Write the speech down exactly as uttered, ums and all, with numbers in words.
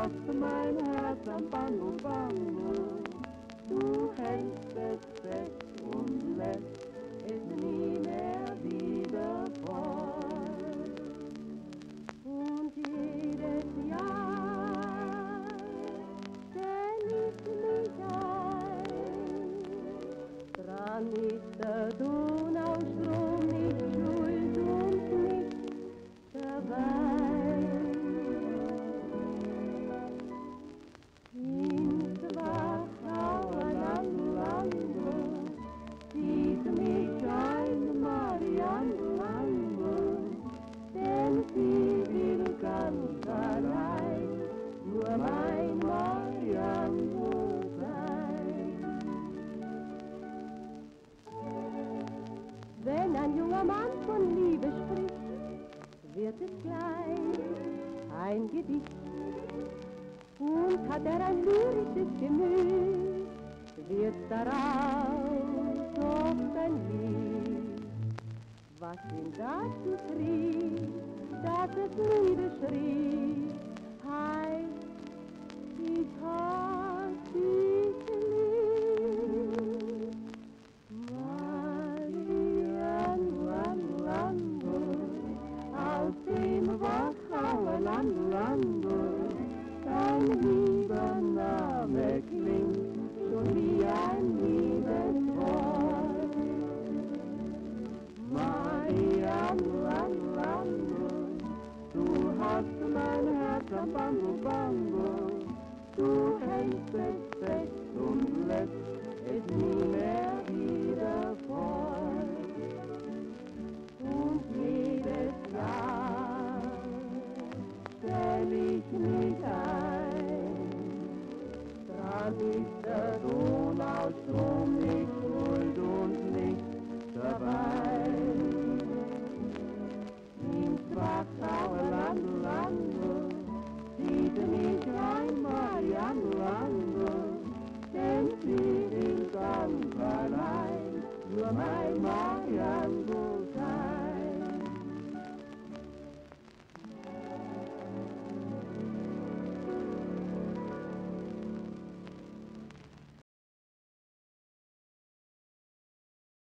hast mein Herz am Bango Bango. Du hältst es fest und lässt es nie mehr wieder fort. Und jedes Jahr stell ich mich ein, dran ist der Donaustrom nicht schuld und nicht dabei. Ins Wachauer Land, Lando, zieht mich ein Marianne Lando, denn sie will ganz allein nur mein Marianne sein. Wenn ein junger Mann von Liebe spricht, wird es gleich ein Gedicht. Und hat er ein lyrisches Gemüt, wird daraus oft ein Lied. Was ihn dazu trieb, dass es Liebe schrieb, heißt, ich hab dich lieb. Marianne Lando, aus dem Wachauer Land, Lando, dein lieber Name klingt schon wie ein Liebeswort. Marianne Lando, du hast mein Herz am Bango Bango. Du hältst es fest und lässt es nie mehr wieder fort. Und jedes Jahr stell ich mich ein, dran ist der Donaustrom nicht schuld und nicht dabei. Ins Wachauer Land, Lando, zieht mich ein Marianne Lando, denn sie will ganz allein nur mein Mann.